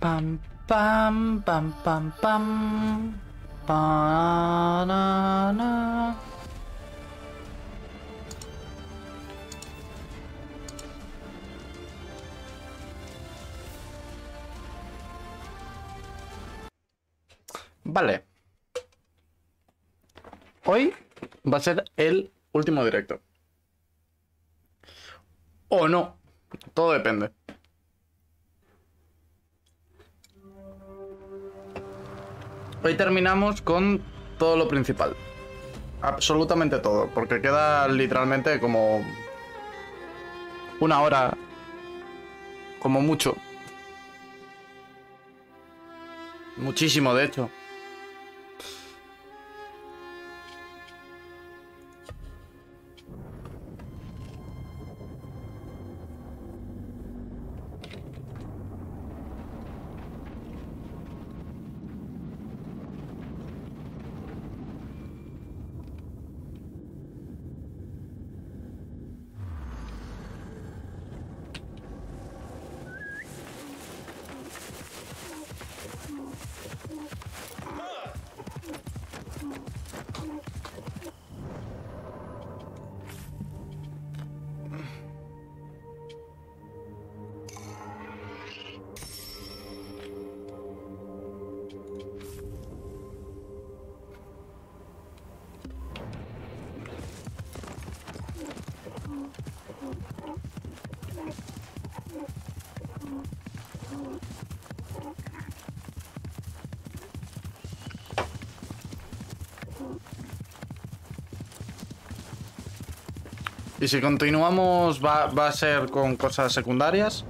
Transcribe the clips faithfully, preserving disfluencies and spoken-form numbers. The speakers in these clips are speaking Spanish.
Pam, pam, pam, pam, pam. Pa, na, na. Vale. Hoy va a ser el último directo. O no. Todo depende. Hoy terminamos con todo lo principal. Absolutamente todo. Porque queda literalmente como una hora. Como mucho. Muchísimo, de hecho. Y si continuamos va, va a ser con cosas secundarias.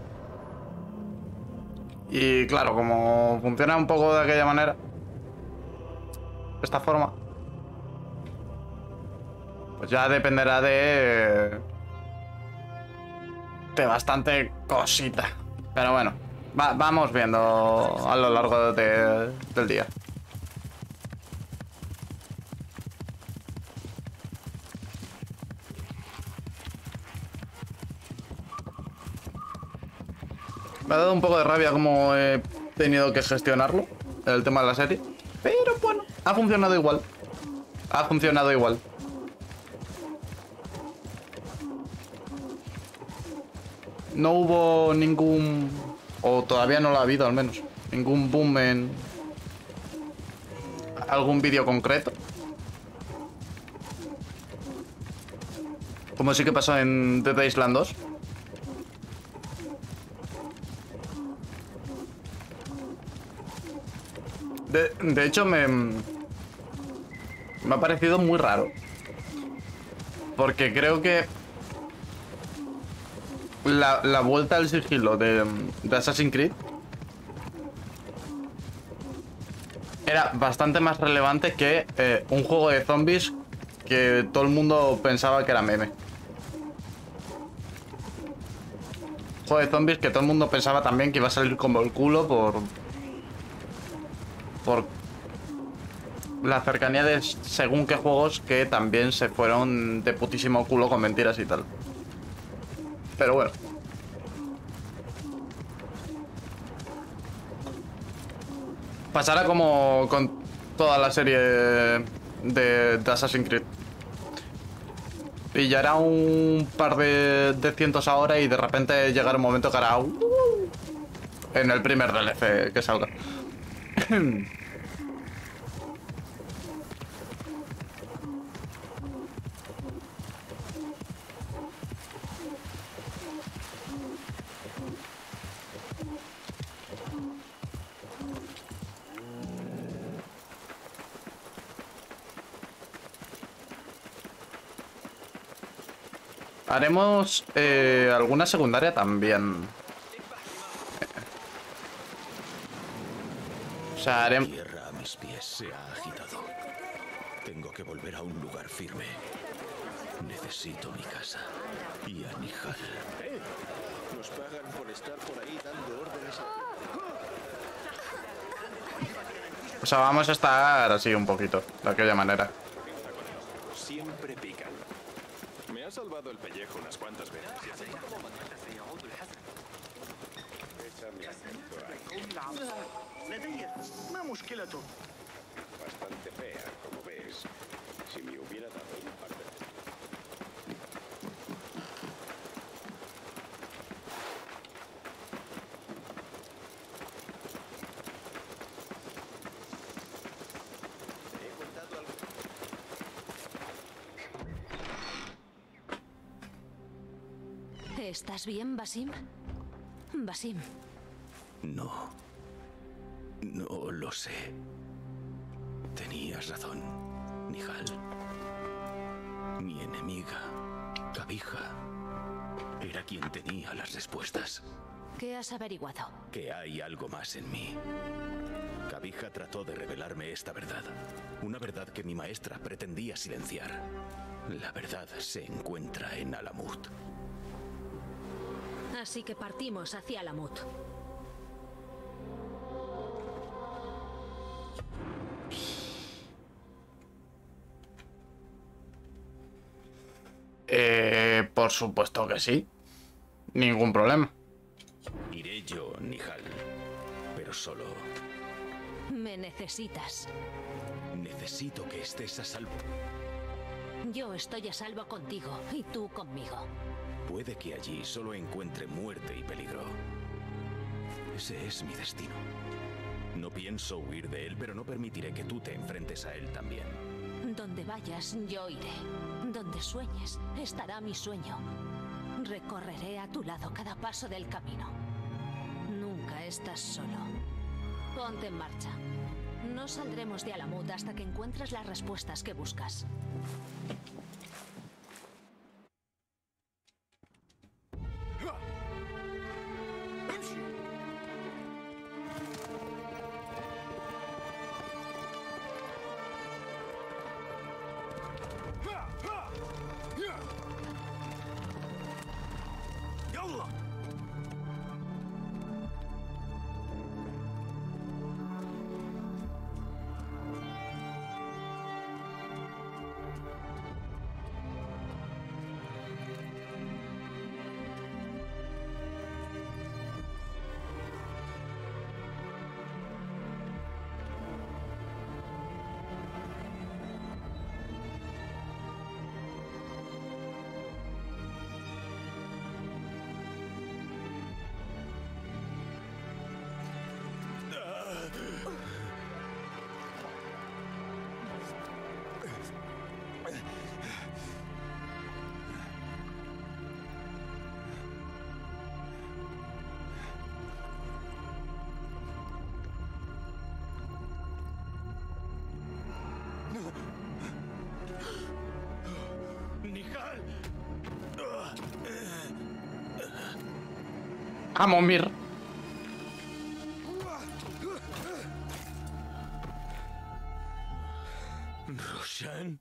Y claro, como funciona un poco de aquella manera, de esta forma, pues ya dependerá de... de bastante cosita. Pero bueno, va, vamos viendo a lo largo de, del día. Me ha dado un poco de rabia cómo he tenido que gestionarlo, el tema de la serie. Pero bueno, ha funcionado igual. Ha funcionado igual. No hubo ningún... o todavía no lo ha habido al menos. Ningún boom en... algún vídeo concreto. Como sí que pasó en Dead Island dos. De, de hecho, me... me ha parecido muy raro. Porque creo que... La, la vuelta al sigilo de, de Assassin's Creed era bastante más relevante que eh, un juego de zombies que todo el mundo pensaba que era meme. Un juego de zombies que todo el mundo pensaba también que iba a salir como el culo por... por la cercanía de según qué juegos que también se fueron de putísimo culo con mentiras y tal. Pero bueno. Pasará como con toda la serie de, de Assassin's Creed. Pillará un par de, de cientos ahora y de repente llegará un momento que hará... Uh, en el primer D L C que salga. Haremos eh, alguna secundaria también. O sea, haremos... La tierra a mis pies se ha agitado. Tengo que volver a un lugar firme. Necesito mi casa y a Nihal. Eh, nos pagan por estar por ahí dando órdenes a... O sea, vamos a estar así un poquito, de aquella manera. Siempre pican. Me ha salvado el pellejo unas cuantas veces. Échame acento ahí. نعم لدي ما مشكلته؟ Bastante fea, como ves. Si me hubiera dado un par de... ¿Te he contado algo? ¿Estás bien, Basim? Basim. No. No lo sé. Tenías razón, Nihal. Mi enemiga, Kabija, era quien tenía las respuestas. ¿Qué has averiguado? Que hay algo más en mí. Kabija trató de revelarme esta verdad. Una verdad que mi maestra pretendía silenciar. La verdad se encuentra en Alamut. Así que partimos hacia Alamut. Eh, por supuesto que sí. Ningún problema. Iré yo, Nihal. Pero solo Me necesitas. necesito que estés a salvo. Yo estoy a salvo contigo y tú conmigo. Puede que allí solo encuentre muerte y peligro. Ese es mi destino. No pienso huir de él, pero no permitiré que tú te enfrentes a él también. Donde vayas, yo iré. Donde sueñes, estará mi sueño. Recorreré a tu lado cada paso del camino. Nunca estás solo. Ponte en marcha. No saldremos de Alamut hasta que encuentres las respuestas que buscas. يلا ¡Nihal! ¡A Momir! ¿Roshan?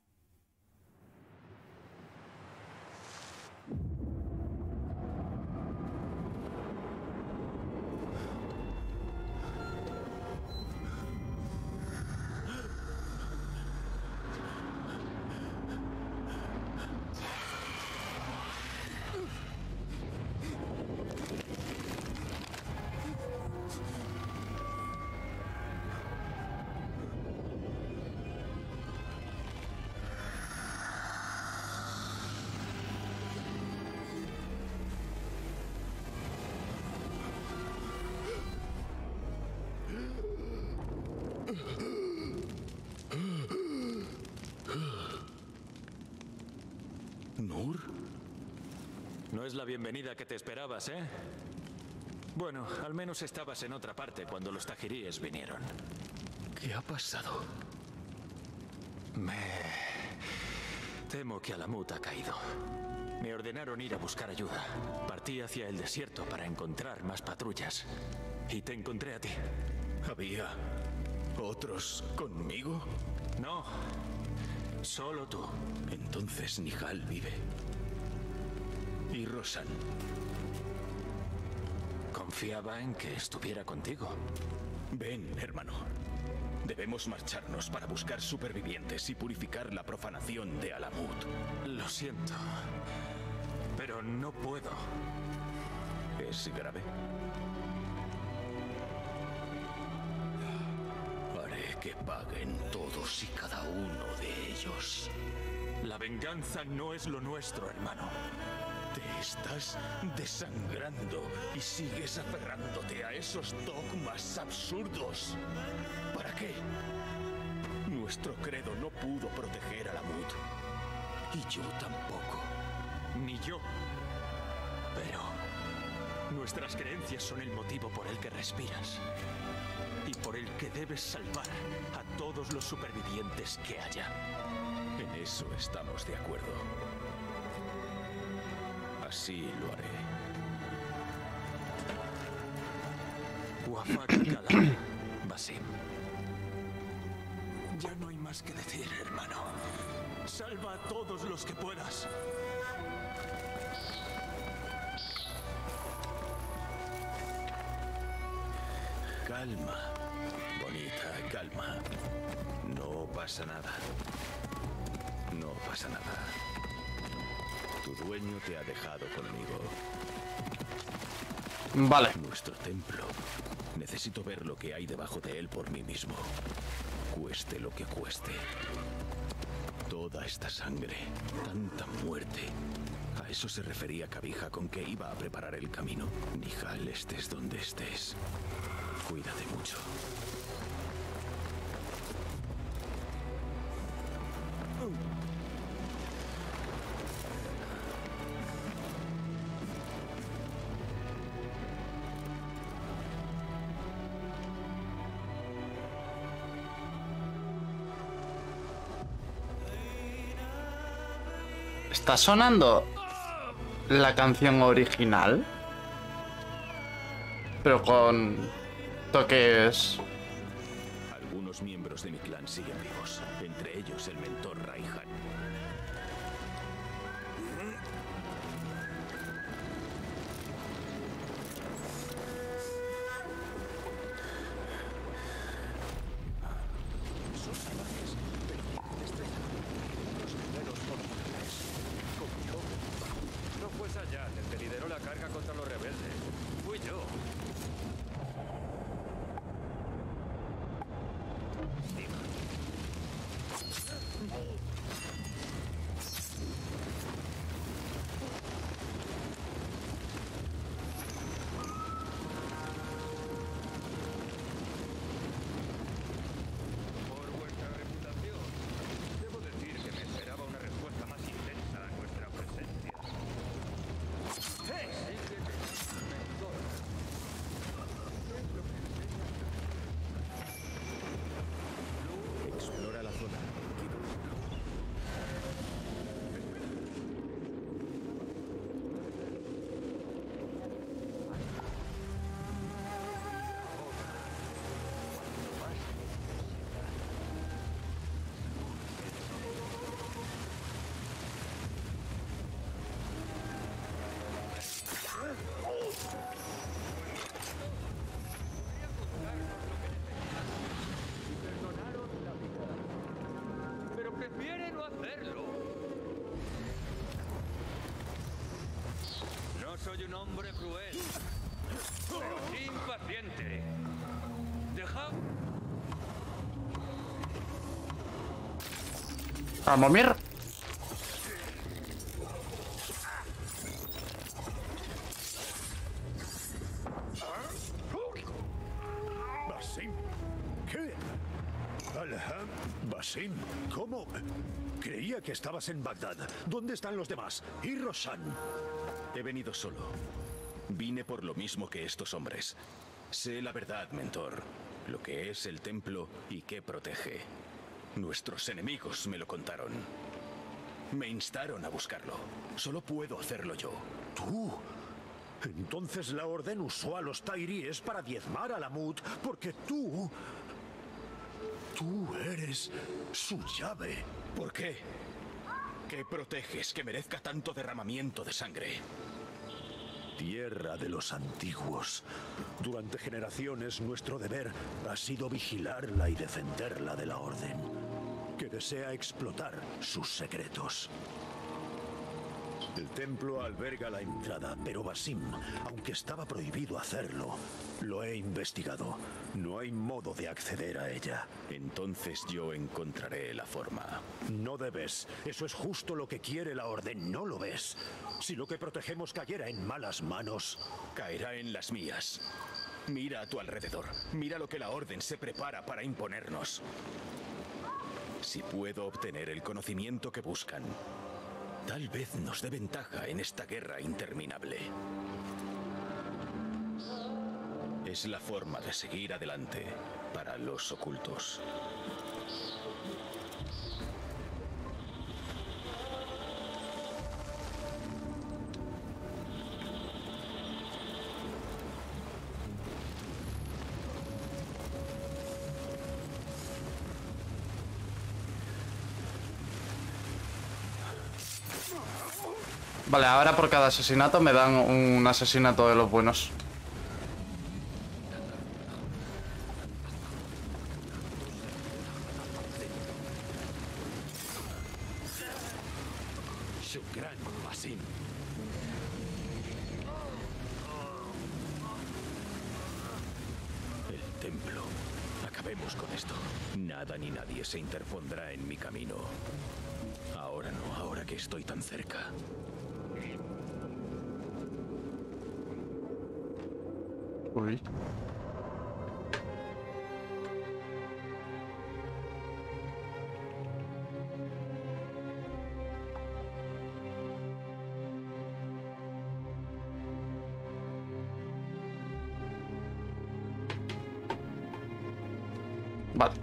¿Nur? No es la bienvenida que te esperabas, ¿eh? Bueno, al menos estabas en otra parte cuando los tajiríes vinieron. ¿Qué ha pasado? Me... temo que Alamut ha caído. Me ordenaron ir a buscar ayuda. Partí hacia el desierto para encontrar más patrullas. Y te encontré a ti. ¿Había otros conmigo? No, solo tú. Entonces Nihal vive. ¿Y Roshan? Confiaba en que estuviera contigo. Ven, hermano. Debemos marcharnos para buscar supervivientes y purificar la profanación de Alamut. Lo siento, pero no puedo. ¿Es grave? Que paguen todos y cada uno de ellos. La venganza no es lo nuestro, hermano. Te estás desangrando y sigues aferrándote a esos dogmas absurdos. ¿Para qué? Nuestro credo no pudo proteger a Lamut. Y yo tampoco. Ni yo. Pero nuestras creencias son el motivo por el que respiras. Y por el que debes salvar a todos los supervivientes que haya. En eso estamos de acuerdo. Así lo haré. Wafak Kalam, Basim. Ya no hay más que decir, hermano. Salva a todos los que puedas. Calma, bonita, calma. No pasa nada. No pasa nada. Tu dueño te ha dejado conmigo. Vale. Nuestro templo. Necesito ver lo que hay debajo de él por mí mismo. Cueste lo que cueste. Toda esta sangre, tanta muerte. A eso se refería Kabija con que iba a preparar el camino. Nihal, estés donde estés. Cuídate mucho. ¿Está sonando la canción original? Pero con toques... Algunos miembros de mi clan siguen vivos, entre ellos el mentor Raihan. Son salvajes, pero destrezan. Los guerreros formidables. Como yo. No fue Sayan el que lideró la carga contra los rebeldes. Fui yo. Por vuestra reputación, debo decir que me esperaba una respuesta más intensa a nuestra presencia. ¡Hey! Explora la zona. Pero prefiere no hacerlo. No soy un hombre cruel, pero sí impaciente. Deja... Vamos, mir. Basim, ¿qué? Alham, Basim, ¿cómo? Creía que estabas en Bagdad. ¿Dónde están los demás? ¿Y Roshan? He venido solo. Vine por lo mismo que estos hombres. Sé la verdad, mentor. Lo que es el templo y qué protege. Nuestros enemigos me lo contaron. Me instaron a buscarlo. Solo puedo hacerlo yo. ¿Tú? Entonces la orden usó a los tairíes para diezmar a Lamut, porque tú... Tú eres su llave. ¿Por qué? ¿Qué proteges que merezca tanto derramamiento de sangre? Tierra de los antiguos. Durante generaciones nuestro deber ha sido vigilarla y defenderla de la orden, que desea explotar sus secretos. El templo alberga la entrada, pero Basim, aunque estaba prohibido hacerlo, lo he investigado. No hay modo de acceder a ella. Entonces yo encontraré la forma. No debes. Eso es justo lo que quiere la Orden. ¿No lo ves? Si lo que protegemos cayera en malas manos... Caerá en las mías. Mira a tu alrededor. Mira lo que la Orden se prepara para imponernos. Si puedo obtener el conocimiento que buscan, tal vez nos dé ventaja en esta guerra interminable. Es la forma de seguir adelante para los ocultos. Vale, ahora por cada asesinato me dan un asesinato de los buenos. Shukran, Basim. El templo. Acabemos con esto. Nada ni nadie se interpondrá en mi camino. Ahora no, ahora que estoy tan cerca. Uy. Vale.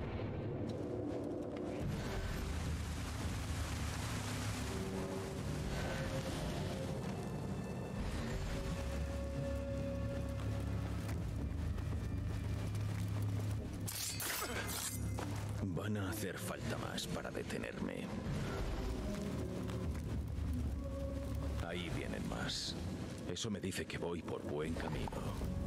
Van a hacer falta más para detenerme. Ahí vienen más. Eso me dice que voy por buen camino.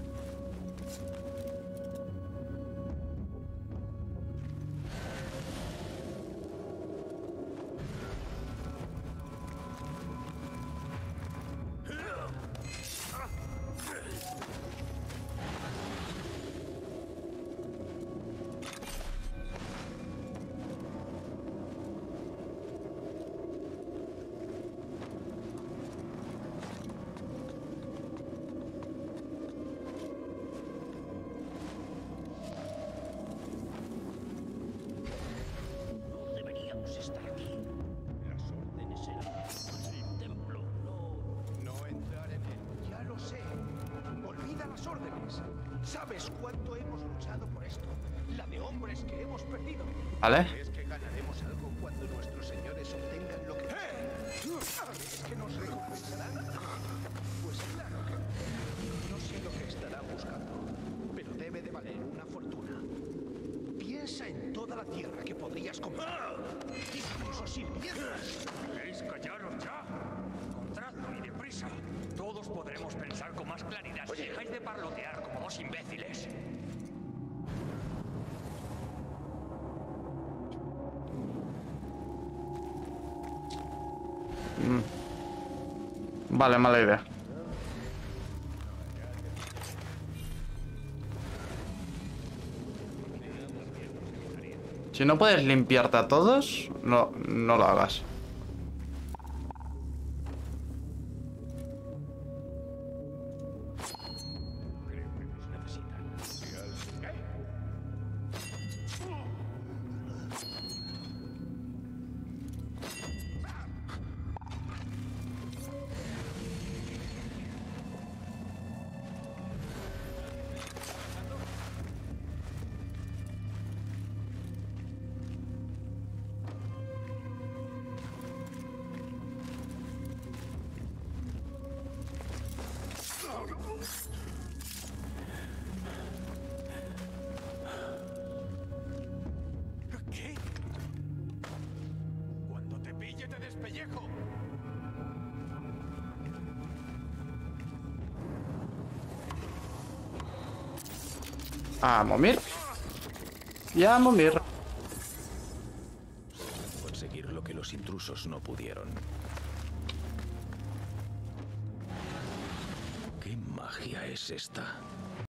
¿Sabes cuánto hemos luchado por esto? La de hombres que hemos perdido. Vale. ¿Crees que ganaremos algo cuando nuestros señores obtengan lo que ¿Crees que nos recompensarán? Pues claro que no. No sé lo que estarán buscando, pero debe de valer una fortuna. Piensa en toda la tierra que podrías comprar. Incluso sin piedras. ¿Queréis callaros ya? Encontradlo y deprisa. Todos podremos pensar con más claridad si dejáis de parlotear como dos imbéciles. Mm. Vale, mala idea. Si no puedes limpiarte a todos, no, no lo hagas. ¿Qué? Cuando te pille te despellejo. A momir. Y a momir. Conseguir lo que los intrusos no pudieron. magia es esta?